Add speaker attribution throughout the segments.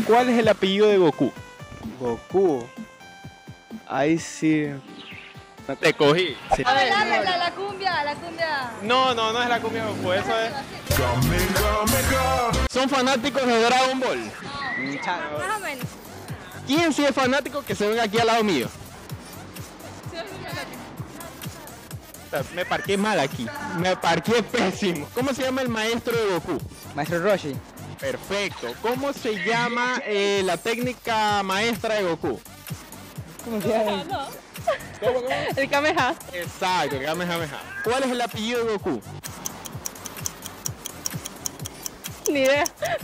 Speaker 1: ¿Cuál es el apellido de Goku?
Speaker 2: Goku. Ahí sí.
Speaker 1: Te cogí.
Speaker 2: Sí.
Speaker 3: A ver, la cumbia, la cumbia.
Speaker 1: No es la cumbia de Goku, eso es. ¿Son fanáticos de Dragon Ball?
Speaker 3: Más o menos.
Speaker 1: ¿Quién sí es fanático que se venga aquí al lado mío? Me parqué mal aquí. Me parqué pésimo. ¿Cómo se llama el maestro de Goku?
Speaker 2: Maestro Roshi.
Speaker 1: Perfecto. ¿Cómo se llama la técnica maestra de Goku?
Speaker 2: ¿Cómo se llama?
Speaker 1: ¿Cómo?
Speaker 3: El Kameha.
Speaker 1: Exacto, el Kamehameha. ¿Cuál es el apellido de Goku?
Speaker 3: Ni idea.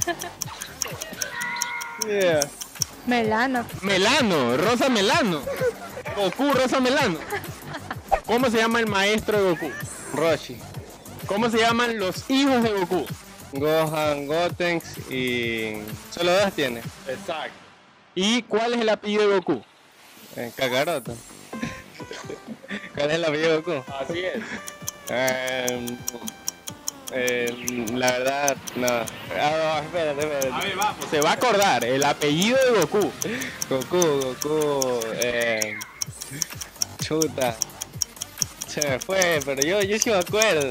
Speaker 2: Yeah.
Speaker 3: Melano.
Speaker 1: Melano, Rosa Melano. Goku, Rosa Melano. ¿Cómo se llama el maestro de Goku?
Speaker 2: Roshi.
Speaker 1: ¿Cómo se llaman los hijos de Goku?
Speaker 2: Gohan, Gotenks y... Solo dos tiene.
Speaker 1: Exacto. ¿Y cuál es el apellido de Goku?
Speaker 2: Kakaroto. ¿Cuál es el apellido de Goku?
Speaker 1: Así es.
Speaker 2: La verdad, no. Espérate.
Speaker 1: A ver, vamos. Se va a acordar el apellido de Goku.
Speaker 2: Goku. Chuta. Se me fue, pero yo sí me acuerdo.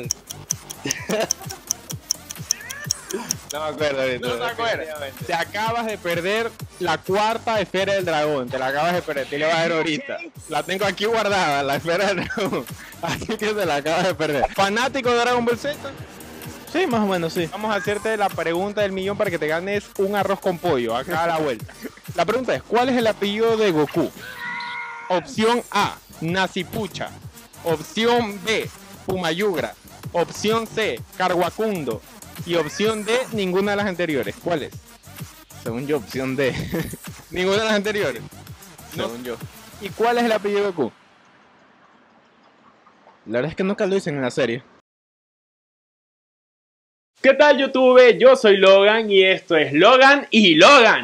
Speaker 2: No me acuerdo ahorita.
Speaker 1: No te acuerdas. Te acabas de perder la cuarta esfera del dragón. Te la acabas de perder. Te la vas a ver ahorita. La tengo aquí guardada, la esfera del dragón. Así que te la acabas de perder. ¿Fanático de Dragon Ball Z?
Speaker 2: Sí, más o menos, sí.
Speaker 1: Vamos a hacerte la pregunta del millón para que te ganes un arroz con pollo acá a la vuelta. La pregunta es, ¿cuál es el apellido de Goku? Opción A, Nazipucha. Opción B, Pumayugra. Opción C, Carguacundo. Y opción D, ninguna de las anteriores. ¿Cuál es?
Speaker 2: Según yo, opción D.
Speaker 1: Ninguna de las anteriores.
Speaker 2: Según yo.
Speaker 1: ¿Y cuál es el apellido de Goku?
Speaker 2: La verdad es que nunca lo dicen en la serie.
Speaker 1: ¿Qué tal, YouTube? Yo soy Logan y esto es Logan y Logan.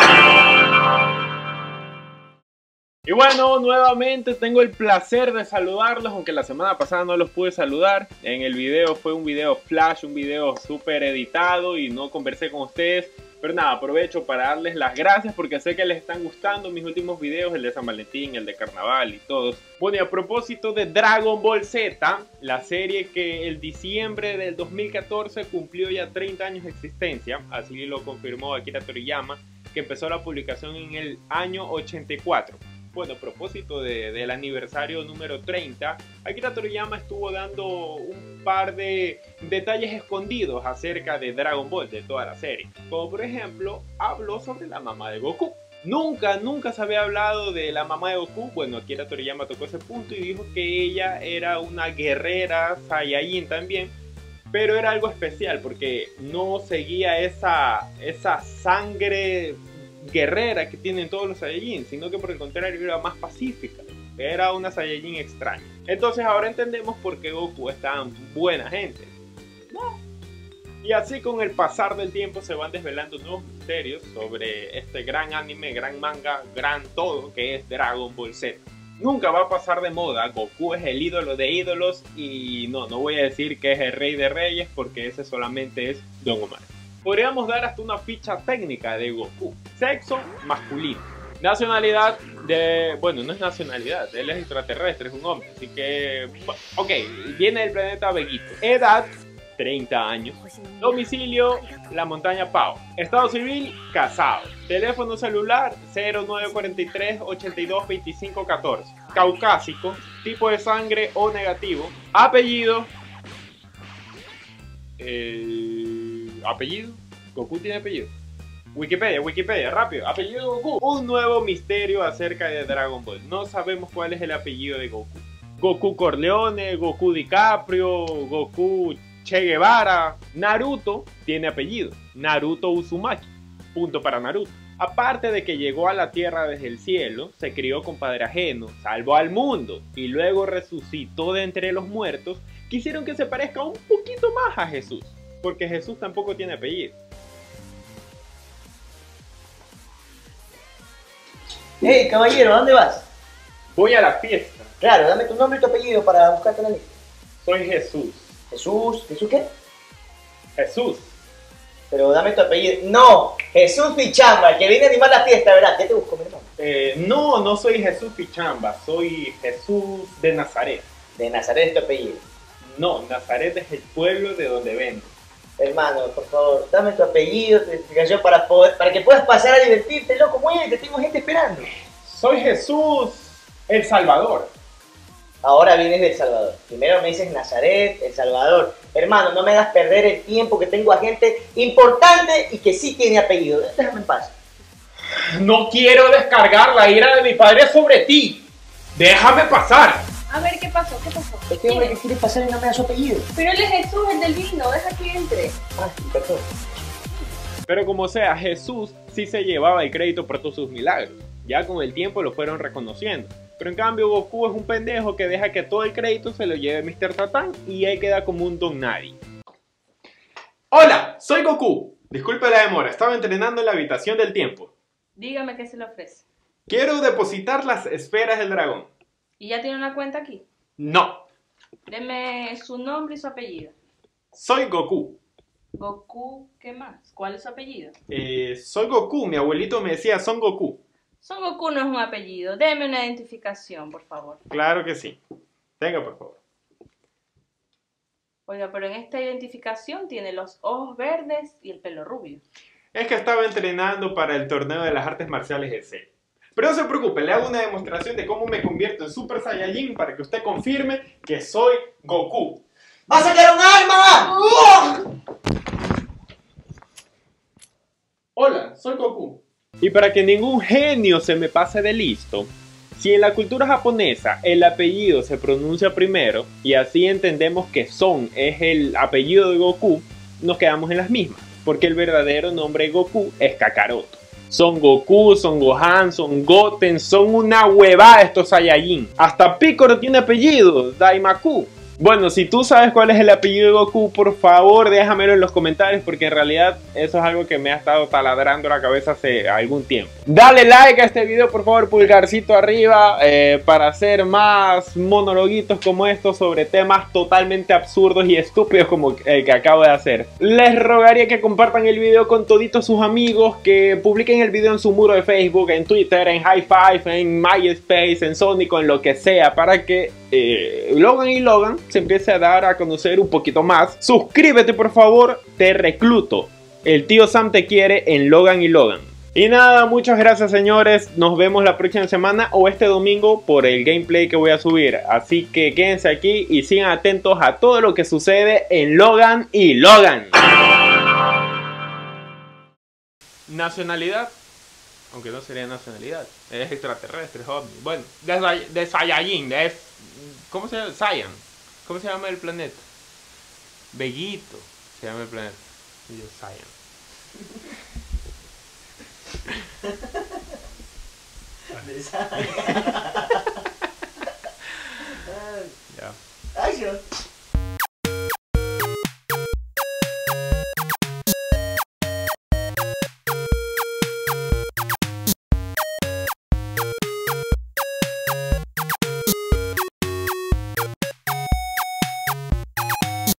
Speaker 1: Y bueno, nuevamente tengo el placer de saludarlos, aunque la semana pasada no los pude saludar. En el video fue un video flash, un video súper editado y no conversé con ustedes. Pero nada, aprovecho para darles las gracias porque sé que les están gustando mis últimos videos, el de San Valentín, el de Carnaval y todos. Bueno, y a propósito de Dragon Ball Z, la serie que el diciembre del 2014 cumplió ya 30 años de existencia, así lo confirmó Akira Toriyama, que empezó la publicación en el año 84. Bueno, a propósito del aniversario número 30, Akira Toriyama estuvo dando un par de detalles escondidos acerca de Dragon Ball, de toda la serie. Como por ejemplo, habló sobre la mamá de Goku. Nunca se había hablado de la mamá de Goku. Bueno, Akira Toriyama tocó ese punto y dijo que ella era una guerrera Saiyajin también. Pero era algo especial porque no seguía esa sangre guerrera que tienen todos los Saiyajin, sino que por el contrario era más pacífica, era una Saiyajin extraña. Entonces ahora entendemos por qué Goku es tan buena gente, ¿no? Y así con el pasar del tiempo se van desvelando nuevos misterios sobre este gran anime, gran manga, gran todo que es Dragon Ball Z. Nunca va a pasar de moda, Goku es el ídolo de ídolos y no voy a decir que es el rey de reyes porque ese solamente es Don Omar. Podríamos dar hasta una ficha técnica de Goku. Sexo masculino. Nacionalidad bueno, no es nacionalidad, él es extraterrestre, es un hombre. Así que, ok, viene del planeta Vegito. Edad, 30 años. Domicilio, la montaña Pao. Estado civil, casado. Teléfono celular, 0943 82 25 14. Caucásico. Tipo de sangre O negativo. Apellido. ¿Apellido? ¿Goku tiene apellido? Wikipedia, rápido. Apellido de Goku. Un nuevo misterio acerca de Dragon Ball. No sabemos cuál es el apellido de Goku. Goku Corleone, Goku DiCaprio, Goku Che Guevara. Naruto tiene apellido. Naruto Uzumaki. Punto para Naruto. Aparte de que llegó a la tierra desde el cielo, se crió con padre ajeno, salvó al mundo y luego resucitó de entre los muertos, quisieron que se parezca un poquito más a Jesús. Porque Jesús tampoco tiene apellido.
Speaker 4: Hey, caballero, ¿a dónde vas?
Speaker 1: Voy a la fiesta.
Speaker 4: Claro, dame tu nombre y tu apellido para buscarte en la lista.
Speaker 1: Soy Jesús.
Speaker 4: ¿Jesús? ¿Jesús qué?
Speaker 1: Jesús.
Speaker 4: Pero dame tu apellido. No, Jesús Pichamba, que viene a animar la fiesta, ¿verdad? ¿Qué te busco, mi hermano?
Speaker 1: No soy Jesús Pichamba, soy Jesús de Nazaret.
Speaker 4: De Nazaret es tu apellido.
Speaker 1: No, Nazaret es el pueblo de donde vengo.
Speaker 4: Hermano, por favor, dame tu apellido, tu identificación para que puedas pasar a divertirte, loco. Muévete, tengo gente esperando.
Speaker 1: Soy Jesús el Salvador.
Speaker 4: Ahora vienes de El Salvador. Primero me dices Nazaret, El Salvador. Hermano, no me hagas perder el tiempo, que tengo a gente importante y que sí tiene apellido. Déjame en paz.
Speaker 1: No quiero descargar la ira de mi padre sobre ti. Déjame pasar.
Speaker 3: A ver, ¿qué pasó? ¿Qué pasó?
Speaker 4: Este hombre que quiere pasar y no me da su apellido.
Speaker 3: Pero él es Jesús, el del vino, deja que entre.
Speaker 4: Ah, sí, perdón.
Speaker 1: Pero como sea, Jesús sí se llevaba el crédito por todos sus milagros. Ya con el tiempo lo fueron reconociendo. Pero en cambio Goku es un pendejo que deja que todo el crédito se lo lleve Mr. Satan y él queda como un don nadie. Hola, soy Goku. Disculpe la demora, estaba entrenando en la habitación del tiempo.
Speaker 3: Dígame qué se le ofrece.
Speaker 1: Quiero depositar las esferas del dragón.
Speaker 3: ¿Y ya tiene una cuenta aquí?
Speaker 1: No,
Speaker 3: Deme su nombre y su apellido.
Speaker 1: soy Goku.
Speaker 3: Goku, ¿qué más? ¿Cuál es su apellido?
Speaker 1: Soy Goku, mi abuelito me decía Son Goku.
Speaker 3: Son Goku no es un apellido. Deme una identificación, por favor.
Speaker 1: Claro que sí. Tenga, por favor.
Speaker 3: Oiga, pero en esta identificación tiene los ojos verdes y el pelo rubio.
Speaker 1: Es que estaba entrenando para el torneo de las artes marciales de C. Pero no se preocupe, le hago una demostración de cómo me convierto en Super Saiyajin para que usted confirme que soy Goku.
Speaker 4: ¡Va a sacar un arma!
Speaker 1: Hola, soy Goku. Y para que ningún genio se me pase de listo, si en la cultura japonesa el apellido se pronuncia primero y así entendemos que Son es el apellido de Goku, nos quedamos en las mismas, porque el verdadero nombre de Goku es Kakaroto. Son Goku, Son Gohan, Son Goten, son una huevada estos Saiyajin. Hasta Piccolo tiene apellido, Daimaku. Bueno, si tú sabes cuál es el apellido de Goku, por favor déjamelo en los comentarios porque en realidad eso es algo que me ha estado taladrando la cabeza hace algún tiempo. Dale like a este video, por favor, pulgarcito arriba para hacer más monologuitos como estos sobre temas totalmente absurdos y estúpidos como el que acabo de hacer. Les rogaría que compartan el video con toditos sus amigos, que publiquen el video en su muro de Facebook, en Twitter, en High Five, en MySpace, en Sonico, en lo que sea, para que Logan y Logan se empiece a dar a conocer un poquito más. Suscríbete, por favor, te recluto. El tío Sam te quiere en Logan y Logan. Y nada, muchas gracias, señores. Nos vemos la próxima semana o este domingo por el gameplay que voy a subir. Así que quédense aquí y sigan atentos a todo lo que sucede en Logan y Logan. Nacionalidad. Aunque no sería nacionalidad. Es extraterrestre, es ovni. Bueno, de Saiyajin. ¿Cómo se llama? Saiyan. ¿Cómo se llama el planeta? Veguito se llama el planeta. Y yo, Saiyan.